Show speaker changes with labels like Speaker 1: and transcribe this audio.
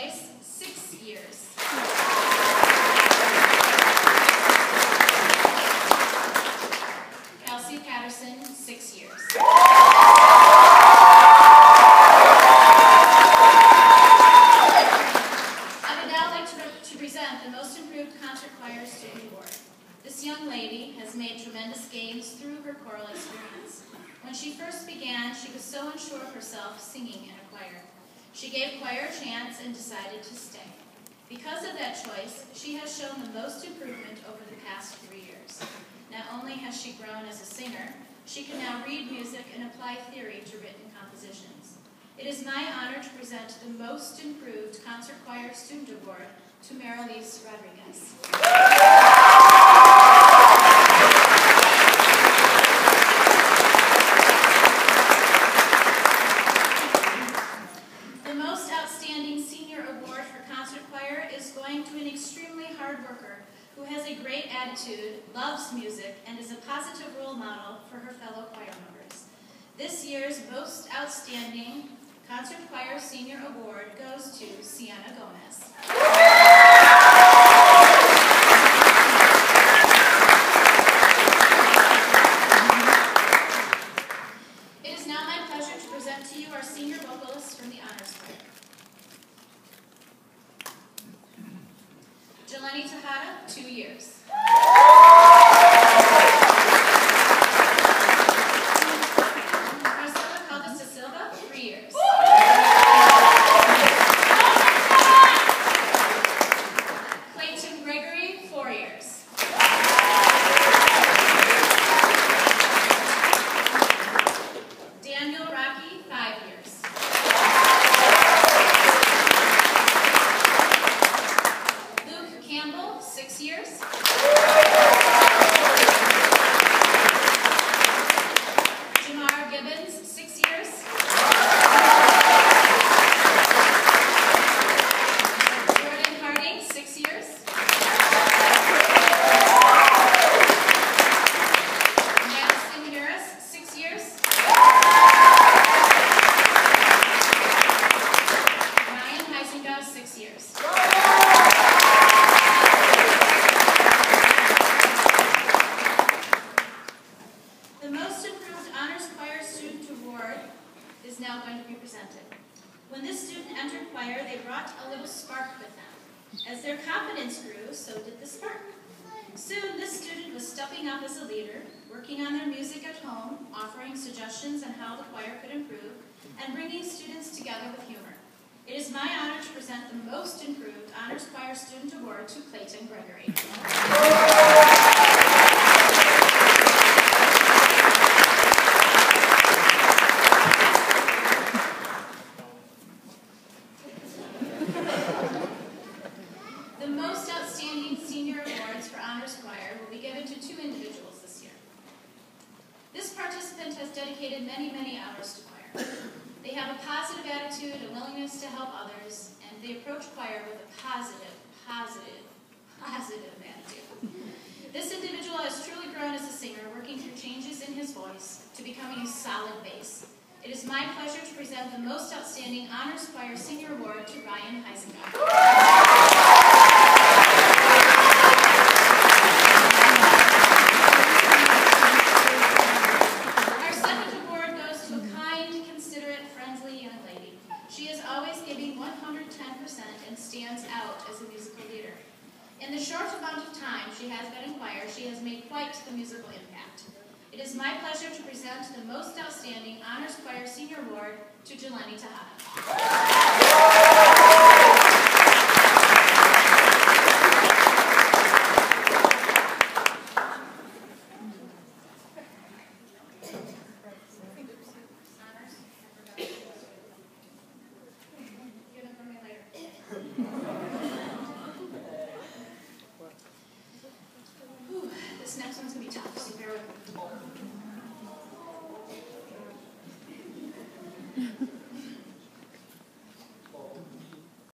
Speaker 1: choice, 6 years. Kelsey Patterson, 6 years. I would now like to present the Most Improved Concert Choir Student Award. This young lady has made tremendous gains through her choral experience. When she first began, she was so unsure of herself singing in a choir. She gave choir a chance and decided to stay. Because of that choice, she has shown the most improvement over the past 3 years. Not only has she grown as a singer, she can now read music and apply theory to written compositions. It is my honor to present the Most Improved Concert Choir Student Award to Marilise Rodriguez. The Most Outstanding Senior Award for Concert Choir is going to an extremely hard worker who has a great attitude, loves music, and is a positive role model for her fellow choir members. This year's Most Outstanding Concert Choir Senior Award goes to Sienna Gomez. It is now my pleasure to present to you our senior vocalists from the Honors Choir. Jelani Tejada, 2 years. Marcela Caldas da Silva, 3 years. Clayton Gregory, 4 years. Daniel Rocky, 5 years. Luke Campbell, 6 years. Jamar Gibbons, 6 years. Jordan Harding, 6 years. Madison Harris, 6 years. Ryan Heisenbaugh, 6 years. The Most Improved Honors Choir Student Award is now going to be presented. When this student entered choir, they brought a little spark with them. As their confidence grew, so did the spark. Soon, this student was stepping up as a leader, working on their music at home, offering suggestions on how the choir could improve, and bringing students together with humor. It is my honor to present the Most Improved Honors Choir Student Award to Clayton Gregory. The Most Outstanding Senior Awards for Honors Choir will be given to 2 individuals this year. This participant has dedicated many, many hours to choir. They have a positive attitude, a willingness to help others, and they approach choir with a positive attitude. This individual has truly grown as a singer, working through changes in his voice to becoming a solid bass. It is my pleasure to present the Most Outstanding Honors Choir Senior Award to Ryan Heisenbaugh. Our second award goes to a kind, considerate, friendly young lady. She is always giving 110% and stands out as a musical leader. In the short amount of time she has been in choir, she has made quite the musical impact. It is my pleasure to present the Most Outstanding Honors Choir Senior Award to Jelani Tejada.